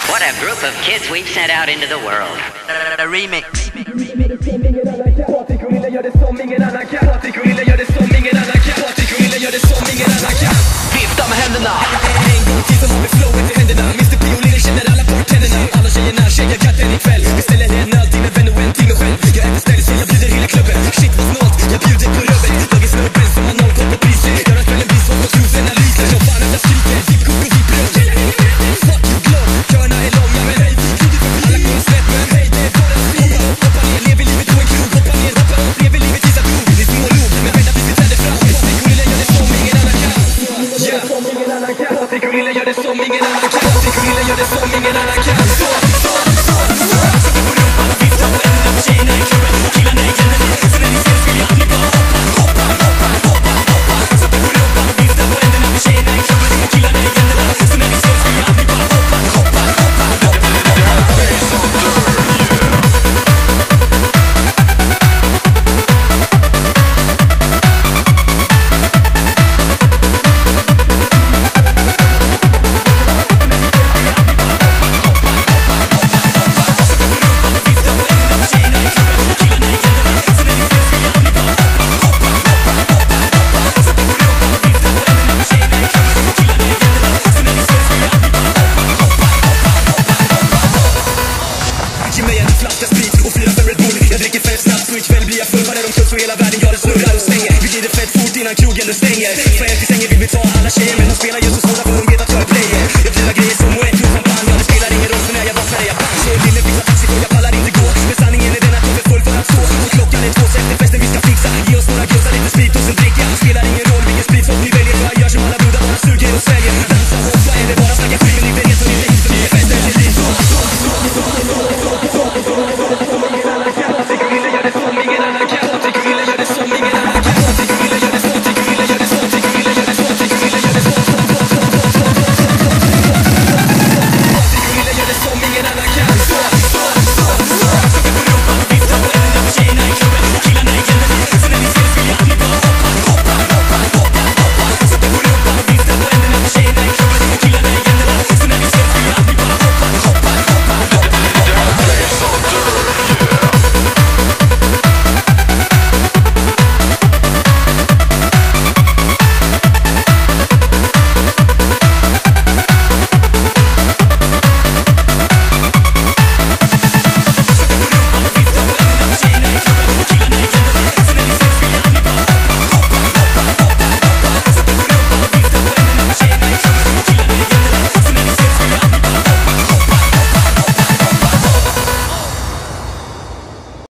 What a group of kids we've sent out into the world. A remix. Vifta med händerna. En gång till så har vi flowet i händerna. Mr. P.O. känner alla bartenderna. Alla tjejerna, tjejerkatten ikväll. Vi ställer en alltid med vän och en till mig själv. Jag är på ställe så jag bjuder hela klubben. Shit vad snålt, jag bjuder på röven. Dagens snubben som har noll koll på priser. Gör att kvällen blir svår på trosanalyser. Jag fan alla skriker, dipp kok och dipp bröd. Fuck you glow, köerna är långa men hej. Alla går släpp men hej, det är bara springa. Hoppa ner, lever livet på en krog. Hoppa ner, hoppa upp, lever livet tills att dog. Ni små log, men vänta tills vi tänder fram. Patrik och Lilla gör det som ingen annan kan. Patrik och Lilla gör det som ingen annan kan. Patrik och Lilla gör det som ingen annan kan. Hela världen, ja det snurrar och svänger. Vi glider fett fort innan krogen stänger. För till sängen vill vi ta alla tjejer, men de spelar just